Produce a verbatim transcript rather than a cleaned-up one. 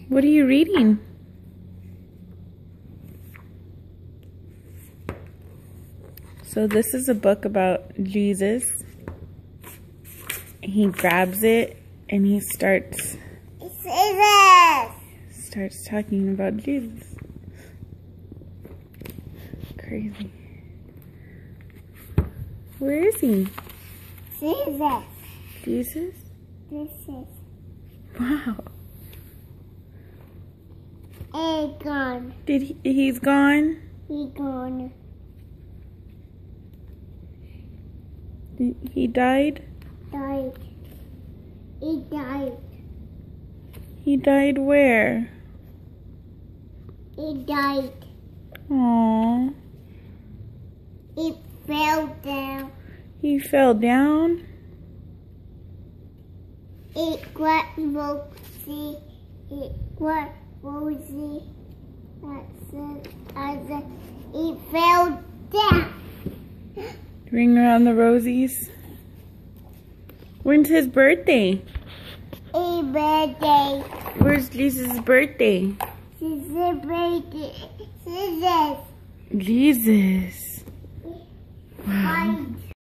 What are you reading? So this is a book about Jesus. He grabs it and he starts Jesus. starts talking about Jesus. Crazy. Where is he? Jesus. Jesus? This is Wow. a gone. Did he, he's gone? He gone. He he died? Died. He died. He died where? He died. Aww. He fell down. He fell down? It got Rosie. It got Rosie. That's it. As it. He fell down. Ring around the rosies. When's his birthday? A birthday. Where's Jesus' birthday? It's a birthday. Jesus. Jesus. Wow. Bye.